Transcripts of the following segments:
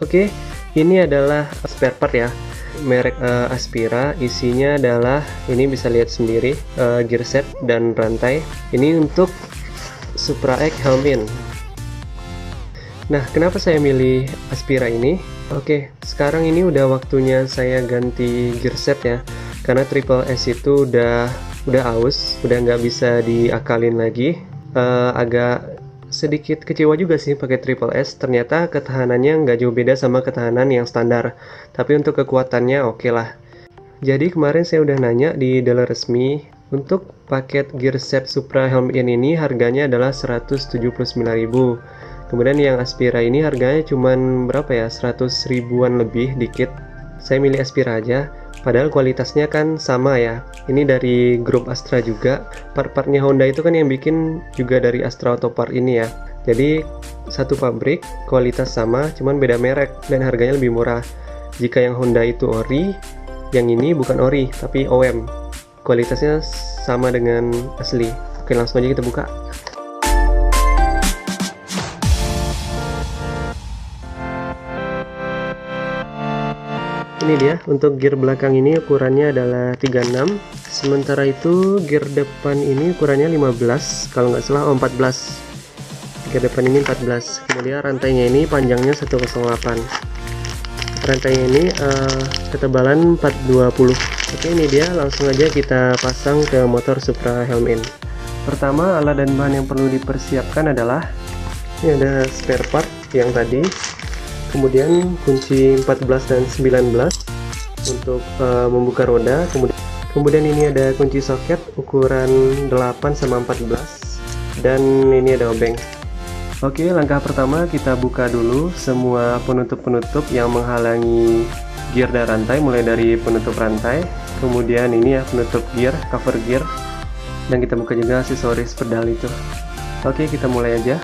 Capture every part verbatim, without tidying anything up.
Oke, ini adalah spare part ya, merek uh, Aspira. Isinya adalah, ini bisa lihat sendiri, uh, gear set dan rantai. Ini untuk Supra X Helm-in. Nah, kenapa saya milih Aspira ini? Oke, sekarang ini udah waktunya saya ganti gear set ya, karena Triple S itu udah udah aus, udah nggak bisa diakalin lagi. Uh, agak sedikit kecewa juga sih pakai Triple S. Ternyata ketahanannya nggak jauh beda sama ketahanan yang standar, tapi untuk kekuatannya oke okay lah. Jadi kemarin saya udah nanya di dealer resmi, untuk paket gear set Supra Helm-in ini harganya adalah seratus tujuh puluh sembilan ribu. Kemudian yang Aspira ini harganya cuman berapa ya, seratus ribuan lebih dikit. Saya milih Aspira aja, padahal kualitasnya kan sama ya. Ini dari grup Astra juga. Part-partnya Honda itu kan yang bikin juga dari Astra Auto Part ini ya. Jadi satu pabrik, kualitas sama, cuman beda merek dan harganya lebih murah. Jika yang Honda itu ori, yang ini bukan ori tapi O E M. Kualitasnya sama dengan asli. Oke, langsung aja kita buka. Ini dia, untuk gear belakang ini ukurannya adalah tiga puluh enam, sementara itu gear depan ini ukurannya lima belas, kalau nggak salah, oh, empat belas. Gear depan ini empat belas. Kemudian rantainya ini panjangnya seratus delapan. Rantainya ini uh, ketebalan empat ratus dua puluh. Oke, ini dia, langsung aja kita pasang ke motor Supra Helm-in. Pertama, alat dan bahan yang perlu dipersiapkan adalah, ini ada spare part yang tadi, kemudian kunci empat belas dan sembilan belas untuk uh, membuka roda, kemudian kemudian ini ada kunci soket ukuran delapan sama empat belas, dan ini ada obeng. Oke, langkah pertama kita buka dulu semua penutup-penutup yang menghalangi gear dan rantai, mulai dari penutup rantai, kemudian ini ya penutup gear, cover gear, dan kita buka juga aksesoris pedal itu. Oke, kita mulai aja.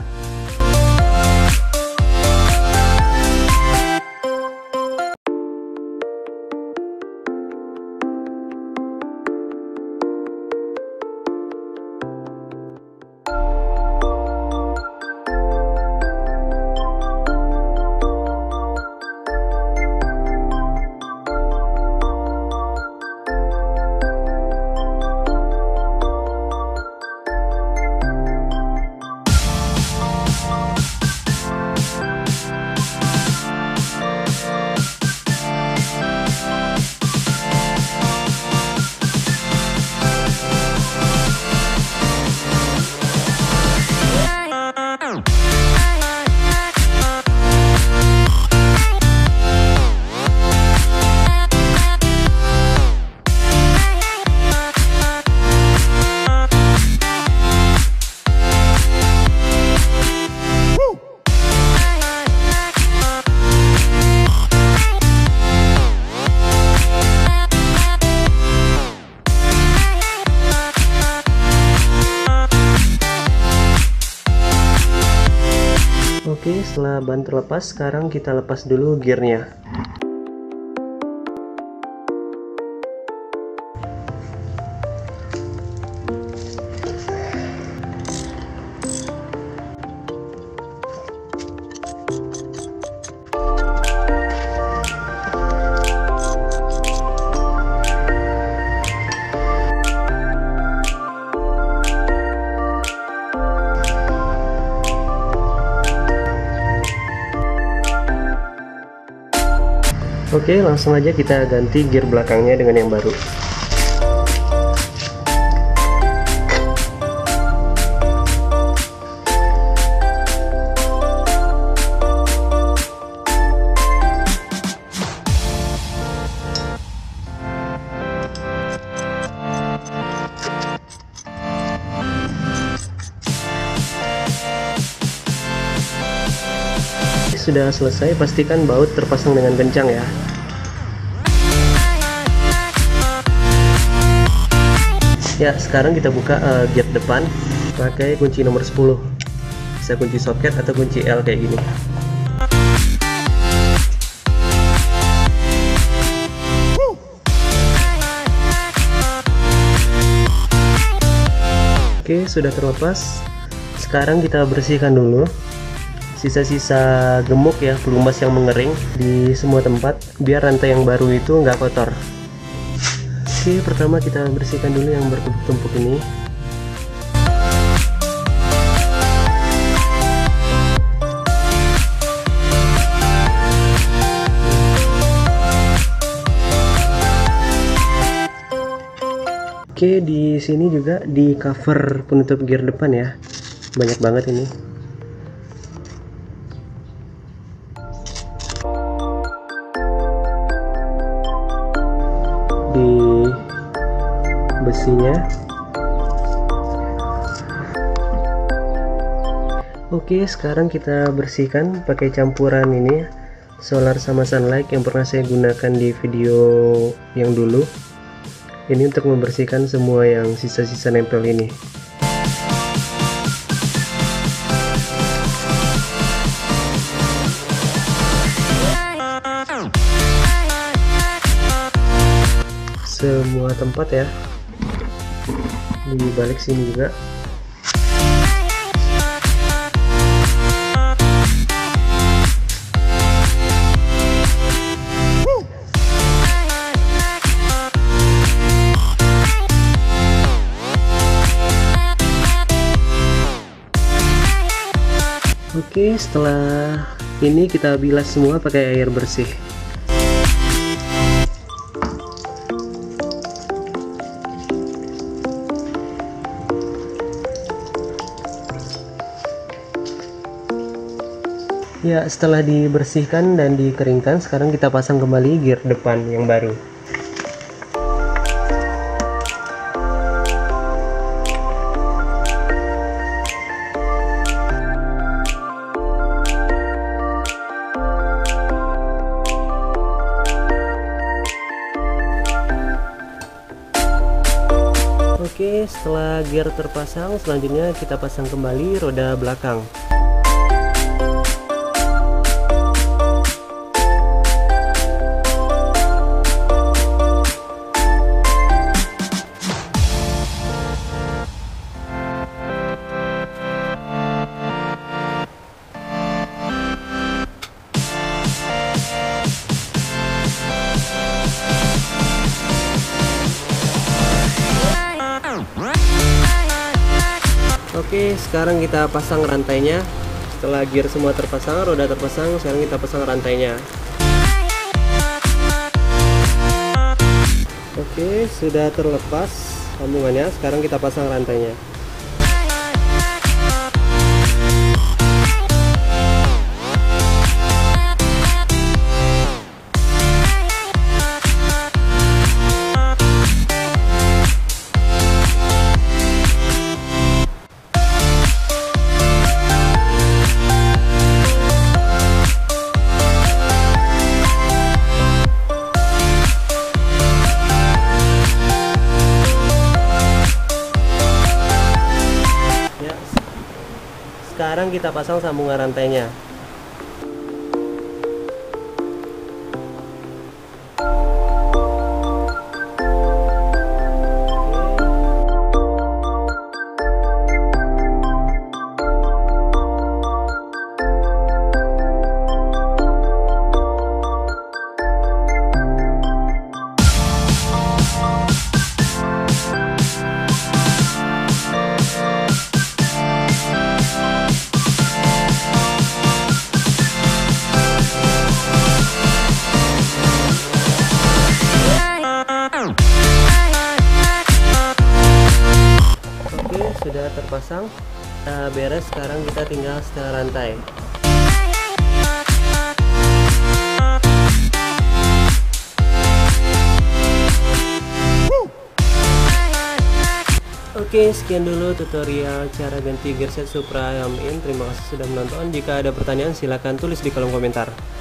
Oke, setelah ban terlepas, sekarang kita lepas dulu gearnya. Oke, langsung aja kita ganti gear belakangnya dengan yang baru. Sudah selesai, pastikan baut terpasang dengan kencang ya. Ya, sekarang kita buka uh, gear depan pakai kunci nomor sepuluh. Bisa kunci soket atau kunci L kayak gini. Oke, sudah terlepas. Sekarang kita bersihkan dulu sisa-sisa gemuk ya, pelumas yang mengering di semua tempat biar rantai yang baru itu nggak kotor. Oke, pertama kita bersihkan dulu yang bertumpuk-tumpuk ini. Oke, di sini juga di cover penutup gear depan ya, banyak banget ini. Di besinya. Oke, sekarang kita bersihkan pakai campuran ini, solar sama sunlight yang pernah saya gunakan di video yang dulu. Ini untuk membersihkan semua yang sisa-sisa nempel ini. Semua tempat ya, di balik sini juga. Oke, setelah ini kita bilas semua pakai air bersih. Ya, setelah dibersihkan dan dikeringkan, sekarang kita pasang kembali gear depan yang baru. Oke, setelah gear terpasang, selanjutnya kita pasang kembali roda belakang. Oke, sekarang kita pasang rantainya. Setelah gear semua terpasang, roda terpasang, sekarang kita pasang rantainya. Oke, sudah terlepas sambungannya. Sekarang kita pasang rantainya. Sekarang kita pasang sambungan rantainya. Sudah terpasang, nah, beres. Sekarang kita tinggal setel rantai. Oke, sekian dulu tutorial cara ganti gearset Supra Helm In. Terima kasih sudah menonton. Jika ada pertanyaan silahkan tulis di kolom komentar.